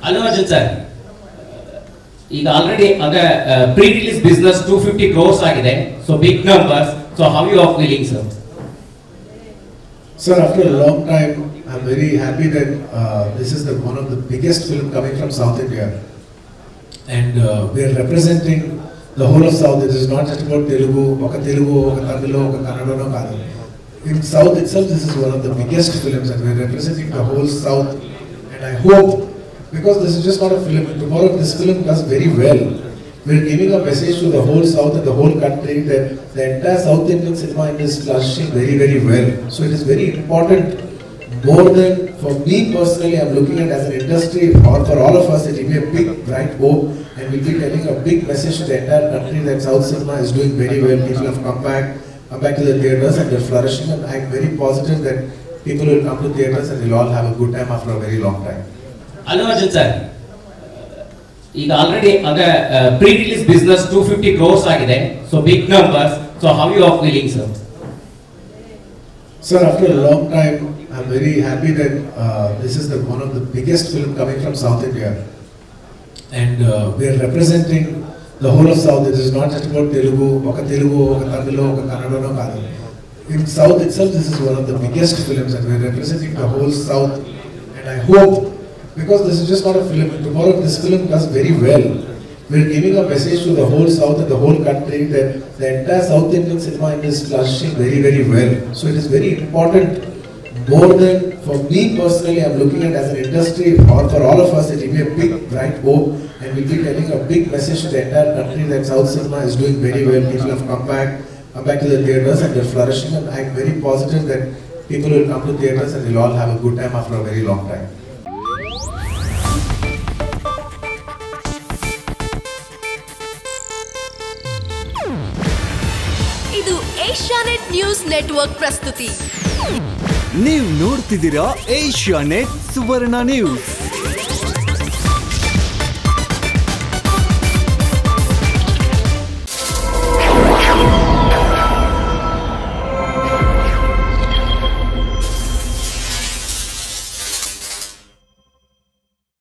Allu Arjun sir, ಈಗ already ಅಂದ್ರೆ pre release business 250 crores ಆಗಿದೆ. So big numbers. So how you are feeling, sir? Sir, after a long time, I'm very happy that this is one of the biggest film coming from South India, and we are representing the whole of South. It is not just about Telugu, oka Tamil, oka Kannada, no kaadu. In South itself, this is one of the biggest films, and we are representing the whole South. And I hope, because this is just not a film, tomorrow if this film does very well, we are giving a message to the whole South and the whole country that the entire South Indian cinema is flourishing very, very well. So it is very important, more than for me personally, I'm looking at as an industry, or for all of us, it will be a big, bright hope, and we'll be telling a big message to the entire country that South cinema is doing very well. People have come back to the theatres and they're flourishing, and I'm very positive that people will come to theatres and they'll all have a good time after a very long time. Allu Arjun sir, ಈಗ already ಅಂದ್ರೆ pre release business 250 crores ಆಗಿದೆ. So big numbers. So how you are feeling, sir? Sir, after a long time, I'm very happy that this is one of the biggest film coming from South India, and we are representing the whole of South. It is not just about Telugu, oka Tamil, oka Kannada, no kaadu. In South itself, this is one of the biggest films, and we are representing the whole South. And I hope, because this is just not a film, tomorrow if this film does very well, we are giving a message to the whole South and the whole country that the entire South Indian cinema is flourishing very, very well. So it is very important, more than for me personally, I'm looking at as an industry, or for all of us, it will be a big, bright hope, and we'll be telling a big message to the entire country that South cinema is doing very well. People have come back to the theatres and they're flourishing, and I'm very positive that people will come to theatres and they'll all have a good time after a very long time. ಇದು Asianet news network ಪ್ರಸ್ತುತಿ. ನೀವು ನೋಡ್ತಿದ್ದೀರಾ Asianet ಸುವರ್ಣ news.